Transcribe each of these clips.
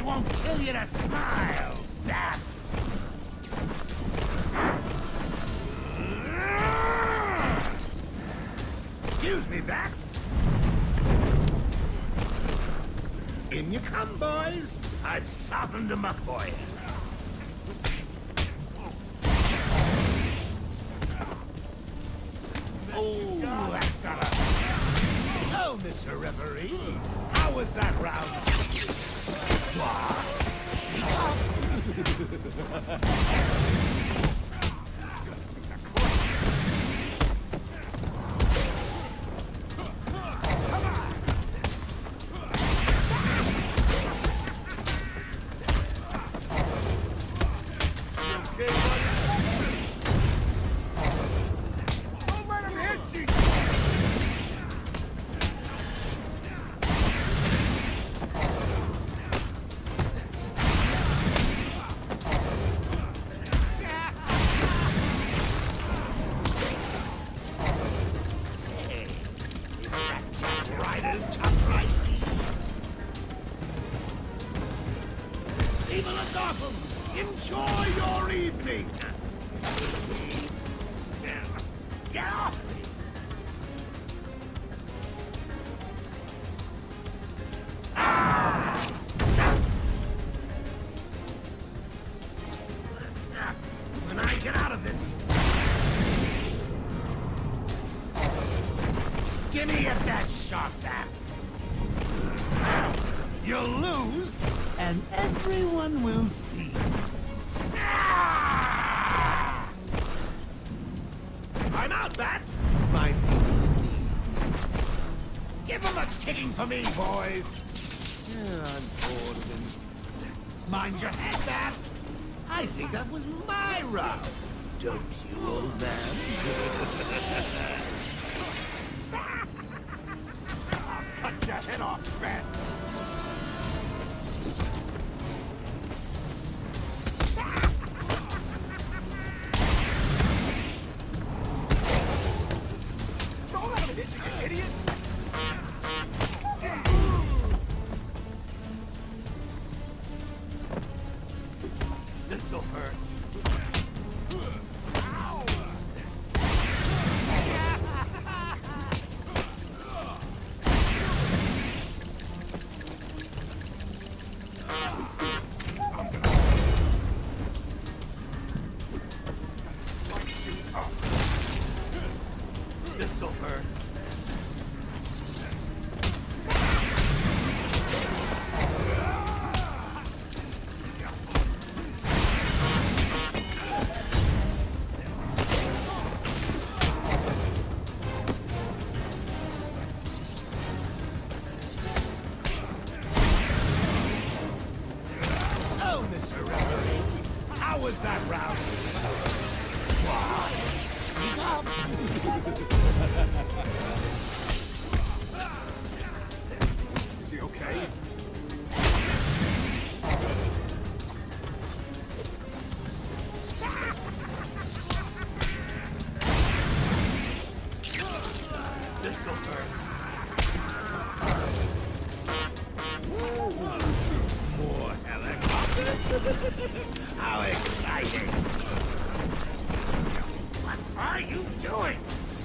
It won't kill you to smile, bats! Excuse me, bats. In you come, boys. I've softened them up for you. Oh, that's got a... Oh, Mr. Referee, how was that round? Enjoy your evening! Get off me! When I get out of this... Give me your best shot, bats! You'll lose, and everyone will see. I'm out, bats! My people indeed. Give them a kicking for me, boys! I'm bored of them. Mind your head, bats! I think that was my round. Don't you, old man? I'll cut your head off, bat! Idiot! This'll hurt. Ow! This'll hurt. Mr. Referee, how was that round? Why? Speak up! Is he okay? This'll hurt. More helicopters? How exciting! What are you doing?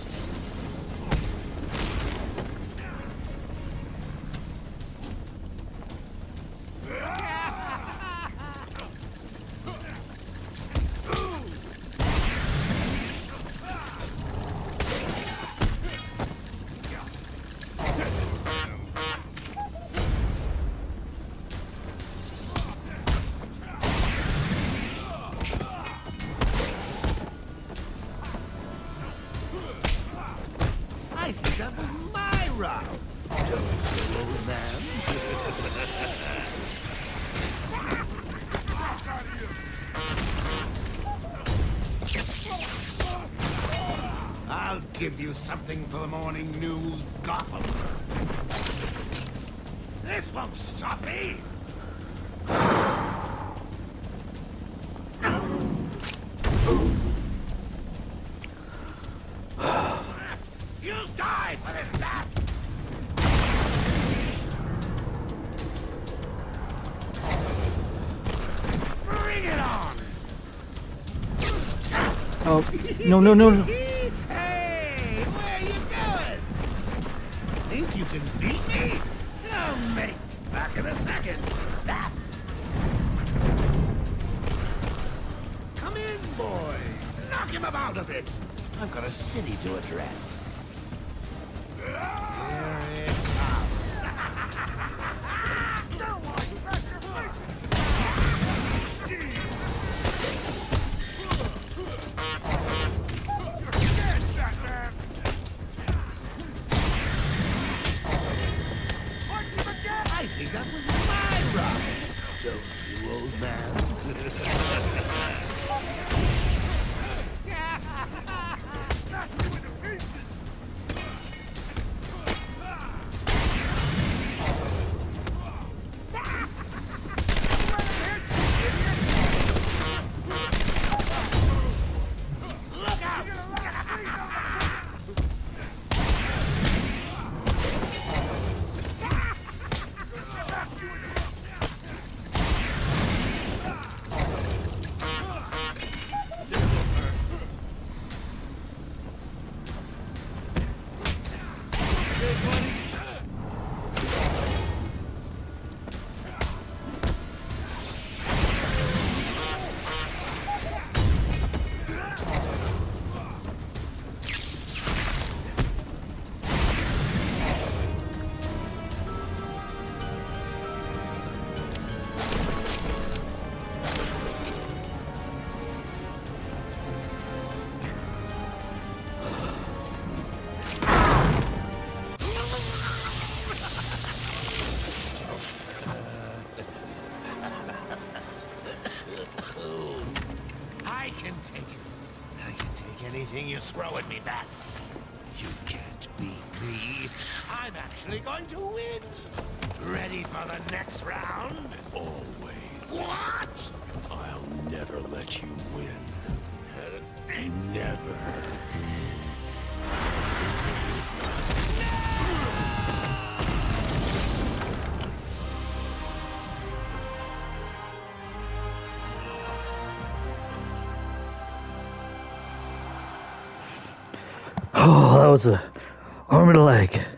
I think that was my round. Don't you, old man? I'll give you something for the morning news, Gotham. This won't stop me. You'll die for this, bats! Oh, no, no, no, no. Hey, where you going? Think you can beat me? Oh, mate, back in a second. That's... Come in, boys. Knock him about a bit. I've got a city to address. Here it comes. I think that was my ride. Don't you, old man? Look out! I can take it. I can take anything you throw at me, bats. You can't beat me. I'm actually going to win. Ready for the next round? Always. What? I'll never let you win. Never. Oh, that was a arm and a leg.